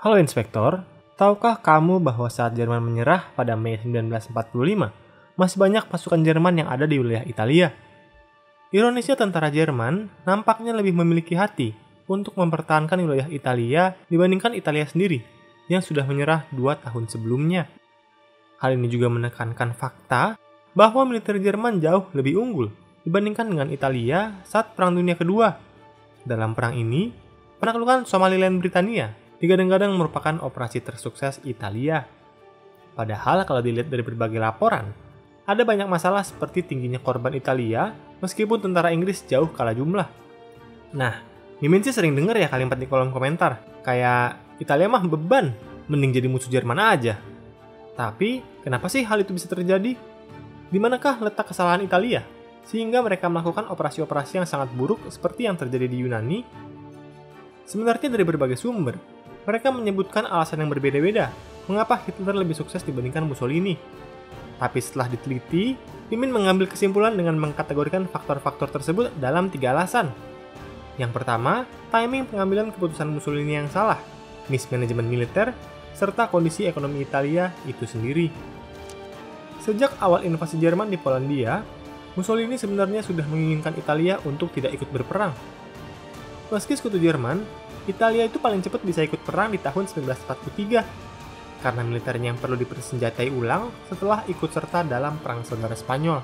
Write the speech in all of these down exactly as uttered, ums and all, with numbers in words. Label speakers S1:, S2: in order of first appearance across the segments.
S1: Halo Inspektor, tahukah kamu bahwa saat Jerman menyerah pada Mei seribu sembilan ratus empat puluh lima, masih banyak pasukan Jerman yang ada di wilayah Italia? Ironisnya tentara Jerman nampaknya lebih memiliki hati untuk mempertahankan wilayah Italia dibandingkan Italia sendiri yang sudah menyerah dua tahun sebelumnya. Hal ini juga menekankan fakta bahwa militer Jerman jauh lebih unggul dibandingkan dengan Italia saat Perang Dunia Kedua. Dalam perang ini, penaklukan Somaliland Britania digadang-gadang merupakan operasi tersukses Italia. Padahal kalau dilihat dari berbagai laporan, ada banyak masalah seperti tingginya korban Italia meskipun tentara Inggris jauh kalah jumlah. Nah, Mimin sih sering denger ya kalimat di kolom komentar, kayak Italia mah beban, mending jadi musuh Jerman aja. Tapi, kenapa sih hal itu bisa terjadi? Di manakah letak kesalahan Italia? Sehingga mereka melakukan operasi-operasi yang sangat buruk seperti yang terjadi di Yunani? Sebenarnya dari berbagai sumber, mereka menyebutkan alasan yang berbeda-beda mengapa Hitler lebih sukses dibandingkan Mussolini. Tapi setelah diteliti, Mimin mengambil kesimpulan dengan mengkategorikan faktor-faktor tersebut dalam tiga alasan. Yang pertama, timing pengambilan keputusan Mussolini yang salah, mismanajemen militer, serta kondisi ekonomi Italia itu sendiri. Sejak awal invasi Jerman di Polandia, Mussolini sebenarnya sudah menginginkan Italia untuk tidak ikut berperang. Meski sekutu Jerman, Italia itu paling cepat bisa ikut perang di tahun seribu sembilan ratus empat puluh tiga, karena militernya yang perlu dipersenjatai ulang setelah ikut serta dalam Perang Saudara Spanyol.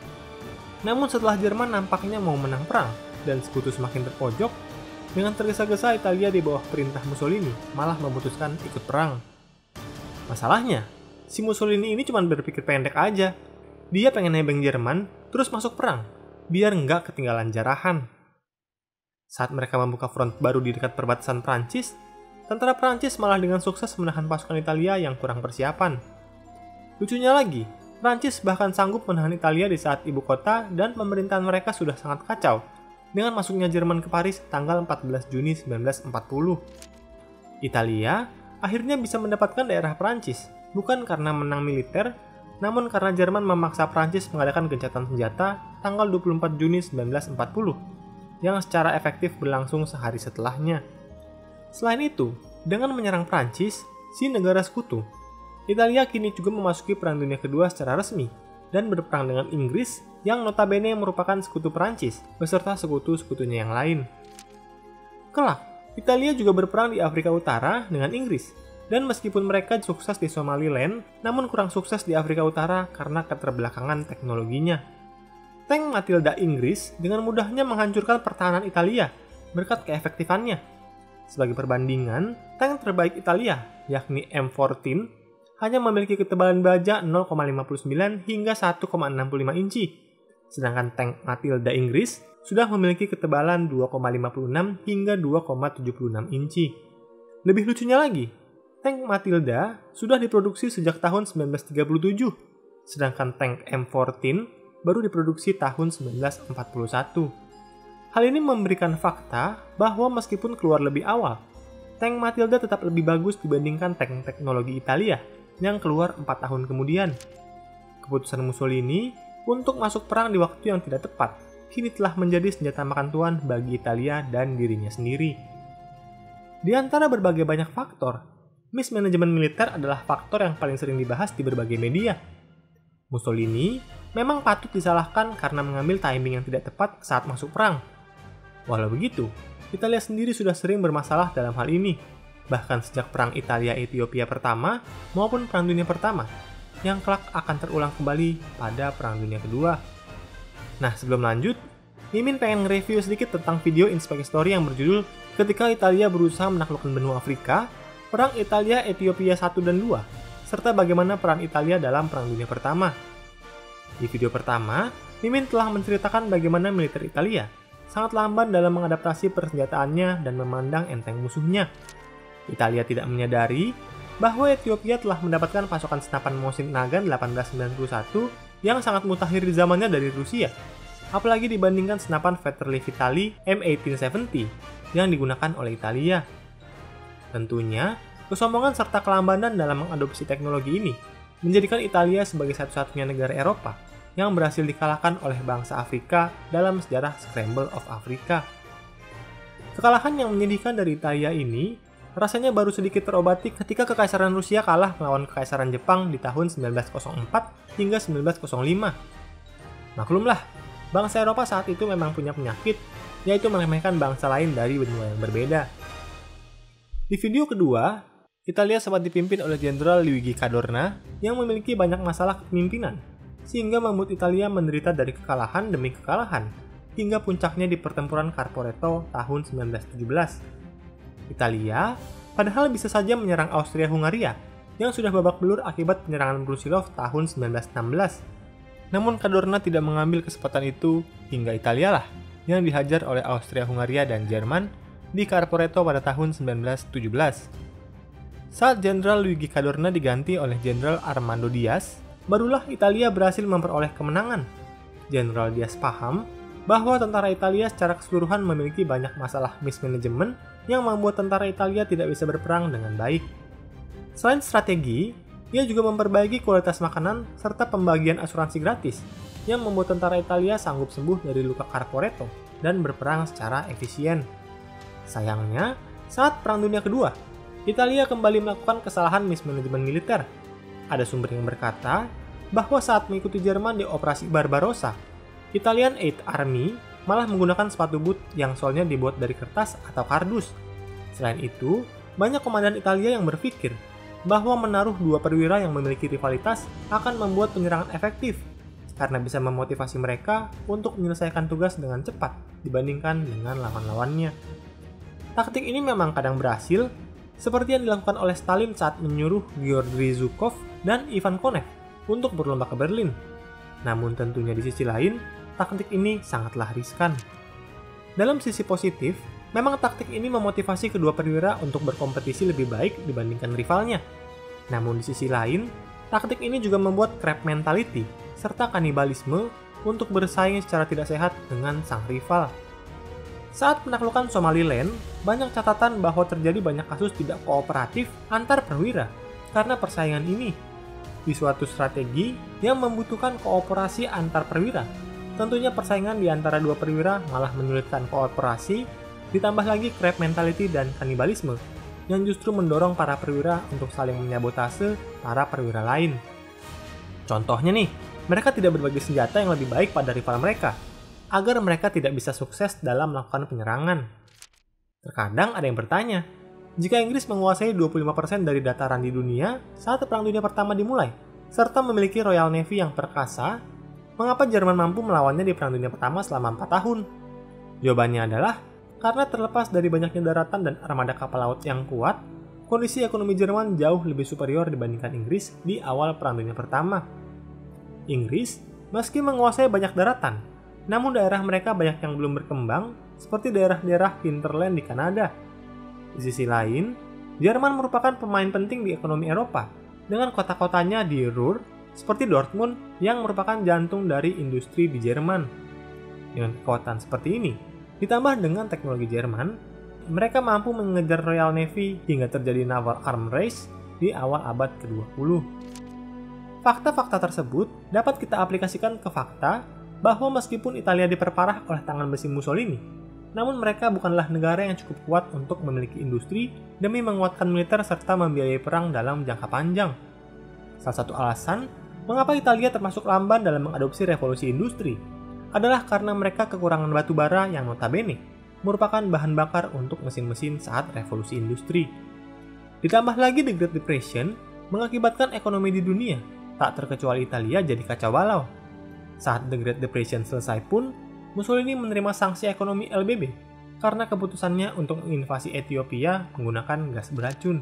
S1: Namun setelah Jerman nampaknya mau menang perang dan sekutu semakin terpojok, dengan tergesa-gesa Italia di bawah perintah Mussolini malah memutuskan ikut perang. Masalahnya, si Mussolini ini cuma berpikir pendek aja. Dia pengen nebeng Jerman, terus masuk perang, biar nggak ketinggalan jarahan. Saat mereka membuka front baru di dekat perbatasan Prancis, tentara Prancis malah dengan sukses menahan pasukan Italia yang kurang persiapan. Lucunya lagi, Prancis bahkan sanggup menahan Italia di saat ibu kota dan pemerintahan mereka sudah sangat kacau, dengan masuknya Jerman ke Paris tanggal empat belas Juni seribu sembilan ratus empat puluh. Italia akhirnya bisa mendapatkan daerah Prancis, bukan karena menang militer, namun karena Jerman memaksa Prancis mengadakan gencatan senjata tanggal dua puluh empat Juni seribu sembilan ratus empat puluh. Yang secara efektif berlangsung sehari setelahnya. Selain itu, dengan menyerang Prancis, si negara sekutu, Italia kini juga memasuki Perang Dunia Kedua secara resmi dan berperang dengan Inggris yang notabene merupakan sekutu Prancis beserta sekutu-sekutunya yang lain. Kelak, Italia juga berperang di Afrika Utara dengan Inggris, dan meskipun mereka sukses di Somaliland, namun kurang sukses di Afrika Utara karena keterbelakangan teknologinya. Tank Matilda Inggris dengan mudahnya menghancurkan pertahanan Italia berkat keefektifannya. Sebagai perbandingan, tank terbaik Italia, yakni M empat belas, hanya memiliki ketebalan baja nol koma lima sembilan hingga satu koma enam lima inci, sedangkan tank Matilda Inggris sudah memiliki ketebalan dua koma lima enam hingga dua koma tujuh enam inci. Lebih lucunya lagi, tank Matilda sudah diproduksi sejak tahun seribu sembilan ratus tiga puluh tujuh, sedangkan tank M empat belas baru diproduksi tahun seribu sembilan ratus empat puluh satu. Hal ini memberikan fakta bahwa meskipun keluar lebih awal, tank Matilda tetap lebih bagus dibandingkan tank teknologi Italia yang keluar empat tahun kemudian. Keputusan Mussolini untuk masuk perang di waktu yang tidak tepat kini telah menjadi senjata makan tuan bagi Italia dan dirinya sendiri. Di antara berbagai banyak faktor, mismanajemen militer adalah faktor yang paling sering dibahas di berbagai media. Mussolini memang patut disalahkan karena mengambil timing yang tidak tepat saat masuk perang. Walau begitu, Italia sendiri sudah sering bermasalah dalam hal ini, bahkan sejak Perang Italia-Ethiopia pertama maupun Perang Dunia Pertama, yang kelak akan terulang kembali pada Perang Dunia Kedua. Nah, sebelum lanjut, Mimin pengen nge-review sedikit tentang video Inspecstory yang berjudul Ketika Italia Berusaha Menaklukkan Benua Afrika, Perang Italia-Ethiopia satu dan dua, serta bagaimana peran Italia dalam Perang Dunia Pertama. Di video pertama, Mimin telah menceritakan bagaimana militer Italia sangat lamban dalam mengadaptasi persenjataannya dan memandang enteng musuhnya. Italia tidak menyadari bahwa Ethiopia telah mendapatkan pasokan senapan Mosin Nagant delapan belas sembilan puluh satu yang sangat mutakhir di zamannya dari Rusia, apalagi dibandingkan senapan Vetterli Vitali M delapan belas tujuh puluh yang digunakan oleh Italia. Tentunya, kesombongan serta kelambanan dalam mengadopsi teknologi ini menjadikan Italia sebagai satu-satunya negara Eropa yang berhasil dikalahkan oleh bangsa Afrika dalam sejarah Scramble of Africa. Kekalahan yang menyedihkan dari Italia ini rasanya baru sedikit terobati ketika Kekaisaran Rusia kalah melawan Kekaisaran Jepang di tahun sembilan belas nol empat hingga sembilan belas nol lima. Maklumlah, bangsa Eropa saat itu memang punya penyakit, yaitu meremehkan bangsa lain dari benua yang berbeda. Di video kedua, Italia sempat dipimpin oleh Jenderal Luigi Cadorna yang memiliki banyak masalah kepemimpinan, sehingga membuat Italia menderita dari kekalahan demi kekalahan, hingga puncaknya di pertempuran Caporetto tahun sembilan belas tujuh belas. Italia padahal bisa saja menyerang Austria-Hungaria yang sudah babak belur akibat penyerangan Brusilov tahun sembilan belas enam belas. Namun Cadorna tidak mengambil kesempatan itu hingga Italia lah yang dihajar oleh Austria-Hungaria dan Jerman di Caporetto pada tahun sembilan belas tujuh belas. Saat Jenderal Luigi Cadorna diganti oleh Jenderal Armando Diaz, barulah Italia berhasil memperoleh kemenangan. Jenderal Diaz paham bahwa tentara Italia secara keseluruhan memiliki banyak masalah mismanajemen yang membuat tentara Italia tidak bisa berperang dengan baik. Selain strategi, ia juga memperbaiki kualitas makanan serta pembagian asuransi gratis yang membuat tentara Italia sanggup sembuh dari luka Caporetto dan berperang secara efisien. Sayangnya, saat Perang Dunia Kedua, Italia kembali melakukan kesalahan mismanajemen militer. Ada sumber yang berkata bahwa saat mengikuti Jerman di Operasi Barbarossa, Italian Eighth Army malah menggunakan sepatu boot yang solnya dibuat dari kertas atau kardus. Selain itu, banyak komandan Italia yang berpikir bahwa menaruh dua perwira yang memiliki rivalitas akan membuat penyerangan efektif, karena bisa memotivasi mereka untuk menyelesaikan tugas dengan cepat dibandingkan dengan lawan-lawannya. Taktik ini memang kadang berhasil, seperti yang dilakukan oleh Stalin saat menyuruh Georgy Zhukov dan Ivan Konev untuk berlomba ke Berlin. Namun tentunya di sisi lain, taktik ini sangatlah riskan. Dalam sisi positif, memang taktik ini memotivasi kedua perwira untuk berkompetisi lebih baik dibandingkan rivalnya. Namun di sisi lain, taktik ini juga membuat crab mentality serta kanibalisme untuk bersaing secara tidak sehat dengan sang rival. Saat penaklukan Somaliland, banyak catatan bahwa terjadi banyak kasus tidak kooperatif antar perwira karena persaingan ini. Di suatu strategi yang membutuhkan kooperasi antar perwira, tentunya persaingan di antara dua perwira malah menyulitkan kooperasi, ditambah lagi crab mentality dan kanibalisme yang justru mendorong para perwira untuk saling menyabotase para perwira lain. Contohnya nih, mereka tidak berbagi senjata yang lebih baik pada rival mereka, agar mereka tidak bisa sukses dalam melakukan penyerangan. Terkadang ada yang bertanya, jika Inggris menguasai dua puluh lima persen dari dataran di dunia saat Perang Dunia Pertama dimulai, serta memiliki Royal Navy yang perkasa, mengapa Jerman mampu melawannya di Perang Dunia Pertama selama empat tahun? Jawabannya adalah, karena terlepas dari banyaknya daratan dan armada kapal laut yang kuat, kondisi ekonomi Jerman jauh lebih superior dibandingkan Inggris di awal Perang Dunia Pertama. Inggris, meski menguasai banyak daratan, namun daerah mereka banyak yang belum berkembang, seperti daerah-daerah hinterland di Kanada. Di sisi lain, Jerman merupakan pemain penting di ekonomi Eropa, dengan kota-kotanya di Ruhr, seperti Dortmund yang merupakan jantung dari industri di Jerman. Dengan kekuatan seperti ini, ditambah dengan teknologi Jerman, mereka mampu mengejar Royal Navy hingga terjadi naval arms race di awal abad ke dua puluh. Fakta-fakta tersebut dapat kita aplikasikan ke fakta bahwa meskipun Italia diperparah oleh tangan besi Mussolini, namun mereka bukanlah negara yang cukup kuat untuk memiliki industri demi menguatkan militer serta membiayai perang dalam jangka panjang. Salah satu alasan mengapa Italia termasuk lamban dalam mengadopsi revolusi industri adalah karena mereka kekurangan batu bara yang notabene merupakan bahan bakar untuk mesin-mesin saat revolusi industri. Ditambah lagi The Great Depression mengakibatkan ekonomi di dunia, tak terkecuali Italia, jadi kacau balau. Saat The Great Depression selesai pun, Mussolini menerima sanksi ekonomi L B B karena keputusannya untuk menginvasi Ethiopia menggunakan gas beracun.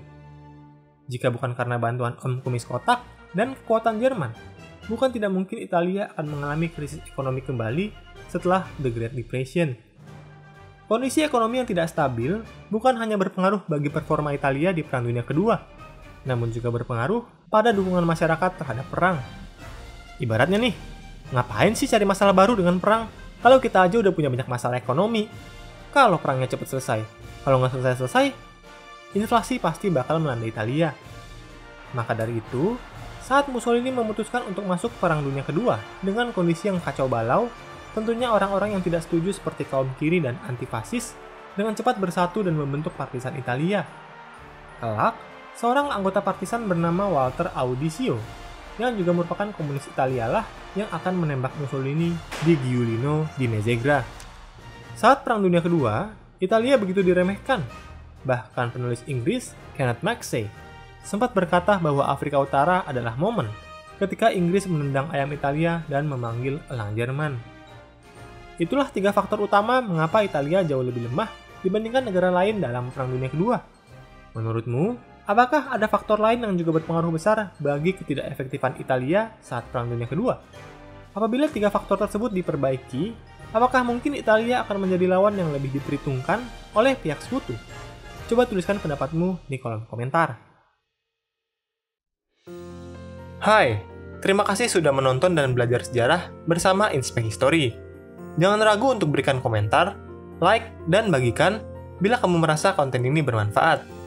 S1: Jika bukan karena bantuan Om Kumis Kotak dan kekuatan Jerman, bukan tidak mungkin Italia akan mengalami krisis ekonomi kembali setelah The Great Depression. Kondisi ekonomi yang tidak stabil bukan hanya berpengaruh bagi performa Italia di Perang Dunia Kedua, namun juga berpengaruh pada dukungan masyarakat terhadap perang. Ibaratnya nih, ngapain sih cari masalah baru dengan perang kalau kita aja udah punya banyak masalah ekonomi? Kalau perangnya cepat selesai, kalau nggak selesai-selesai, inflasi pasti bakal melanda Italia. Maka dari itu, saat Mussolini memutuskan untuk masuk Perang Dunia Kedua dengan kondisi yang kacau balau, tentunya orang-orang yang tidak setuju seperti kaum kiri dan antifasis dengan cepat bersatu dan membentuk Partisan Italia. Kelak, seorang anggota partisan bernama Walter Audisio, yang juga merupakan komunis Italia lah yang akan menembak Mussolini di Giulino di Mezzegra. Saat Perang Dunia Kedua, Italia begitu diremehkan. Bahkan penulis Inggris, Kenneth Maxey, sempat berkata bahwa Afrika Utara adalah momen ketika Inggris menendang ayam Italia dan memanggil elang Jerman. Itulah tiga faktor utama mengapa Italia jauh lebih lemah dibandingkan negara lain dalam Perang Dunia Kedua. Menurutmu, apakah ada faktor lain yang juga berpengaruh besar bagi ketidakefektifan Italia saat Perang Dunia Kedua? Apabila tiga faktor tersebut diperbaiki, apakah mungkin Italia akan menjadi lawan yang lebih diperhitungkan oleh pihak sekutu? Coba tuliskan pendapatmu di kolom komentar. Hai, terima kasih sudah menonton dan belajar sejarah bersama Inspek History. Jangan ragu untuk berikan komentar, like, dan bagikan bila kamu merasa konten ini bermanfaat.